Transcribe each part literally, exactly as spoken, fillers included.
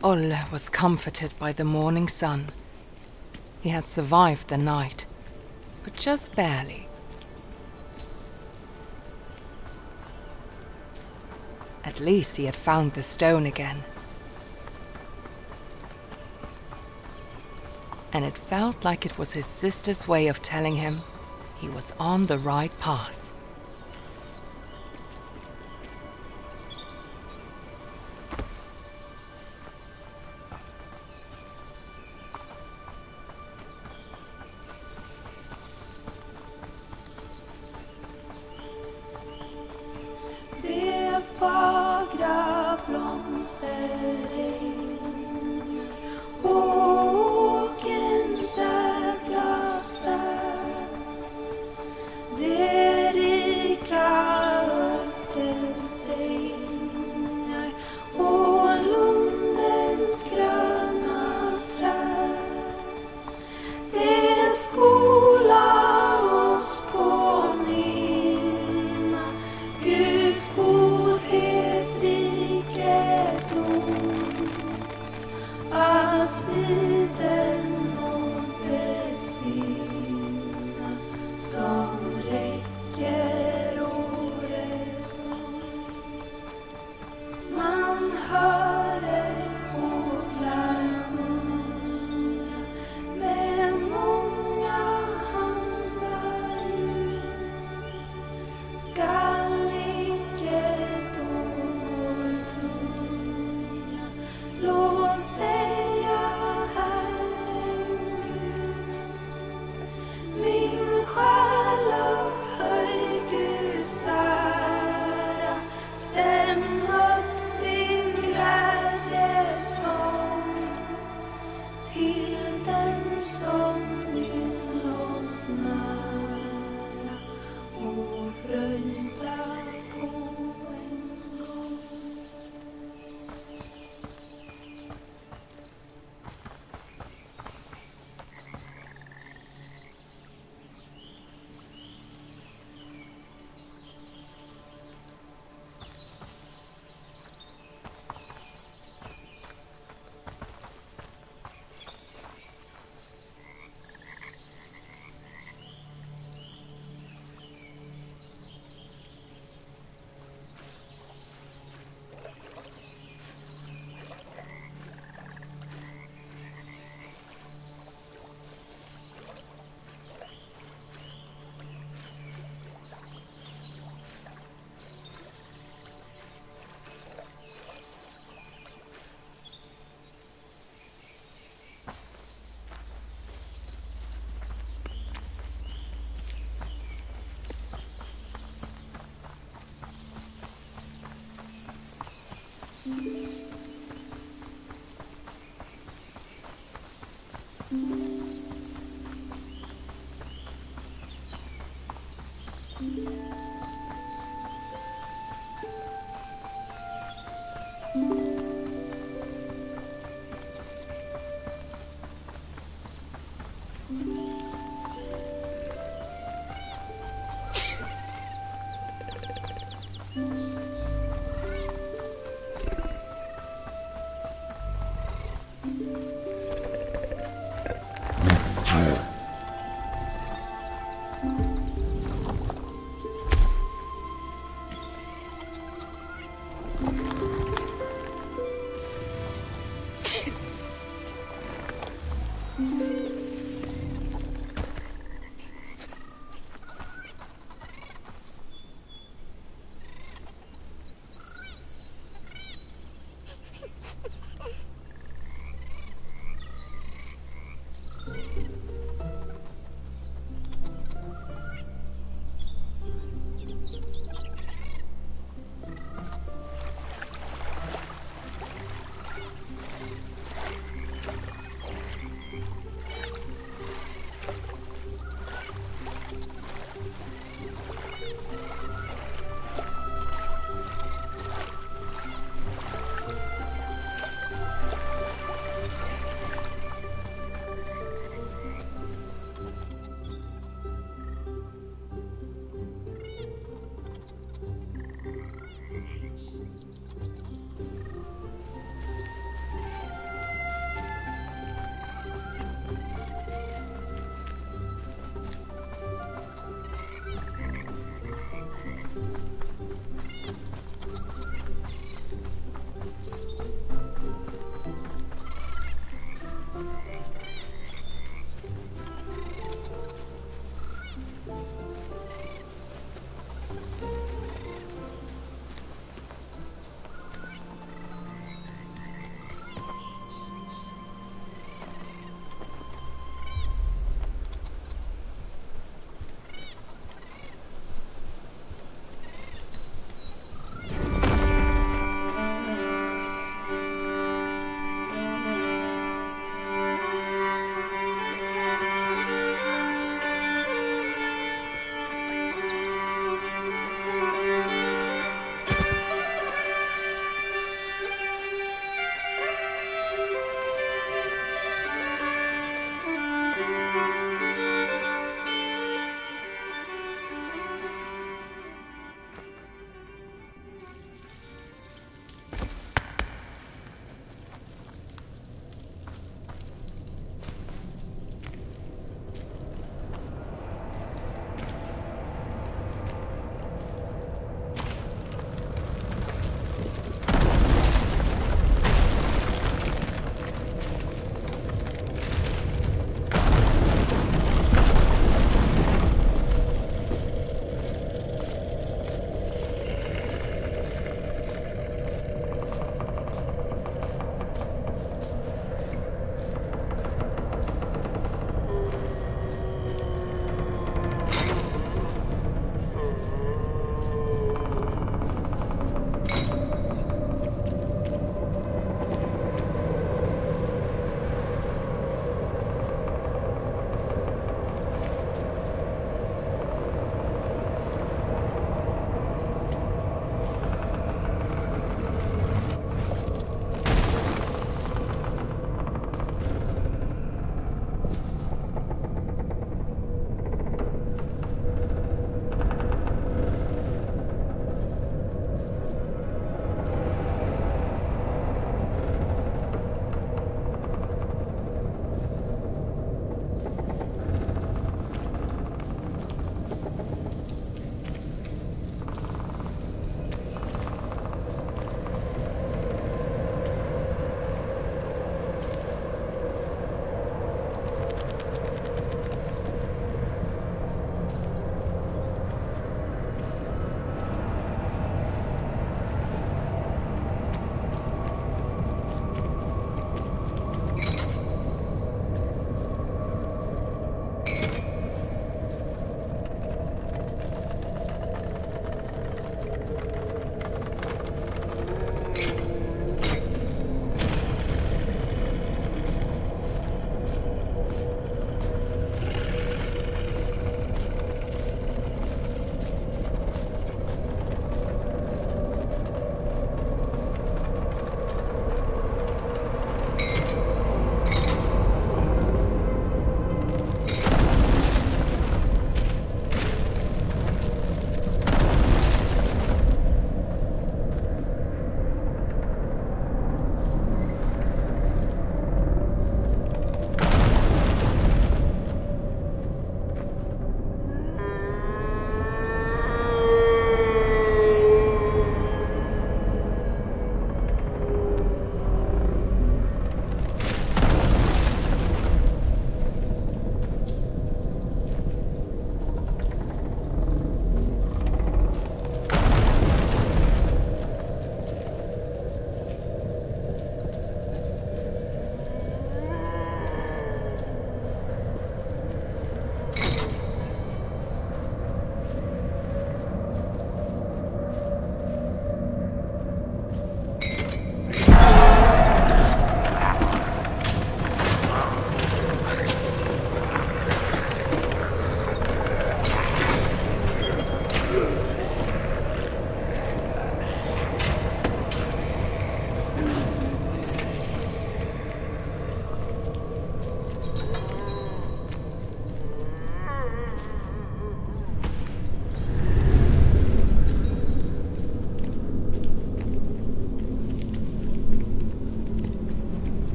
Olle was comforted by the morning sun. He had survived the night, but just barely. At least he had found the stone again. And it felt like it was his sister's way of telling him he was on the right path. Fagra blomsterängar, åkerns röda sär, det rika örtens ängar och lundens gröna träd, det skola oss påminna Guds godhets rikedom, att vid den må besinna som räcker året om. Man hör fåglar sjunga med många handlar ljud. Skall icke då vår tunga lov säga Herren Gud. Min själ upphöj Guds ära, stäm upp din glädjesång till den som vill oss nära och fröjda på en gång.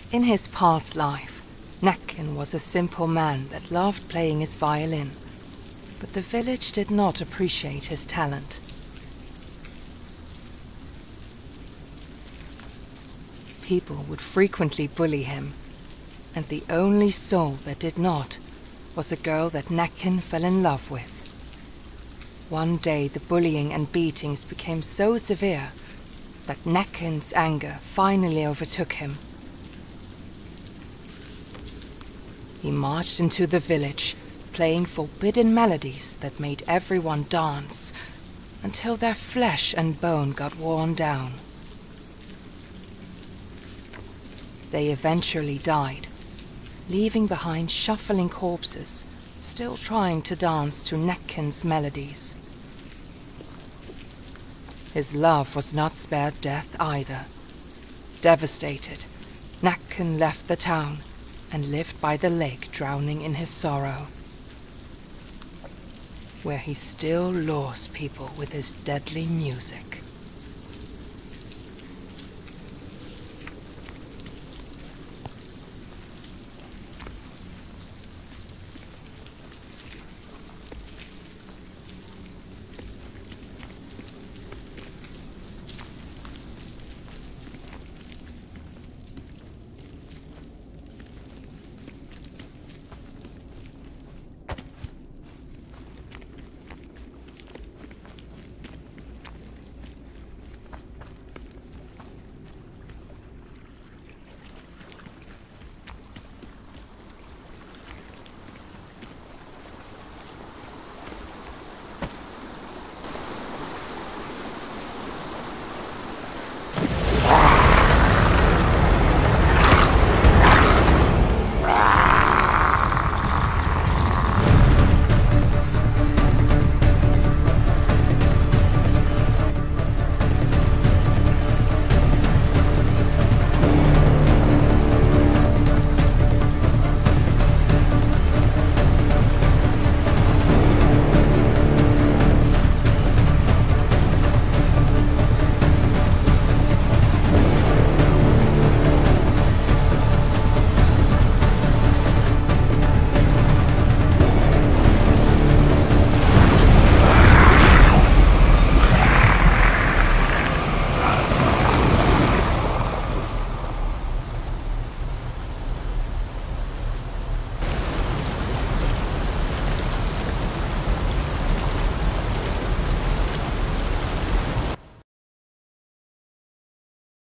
In his past life, Nakken was a simple man that loved playing his violin, but the village did not appreciate his talent. People would frequently bully him, and the only soul that did not was a girl that Nakken fell in love with. One day the bullying and beatings became so severe that Nakken's anger finally overtook him. He marched into the village, playing forbidden melodies that made everyone dance, until their flesh and bone got worn down. They eventually died, leaving behind shuffling corpses, still trying to dance to Nakken's melodies. His love was not spared death either. Devastated, Nakken left the town and lived by the lake, drowning in his sorrow, where he still lures people with his deadly music.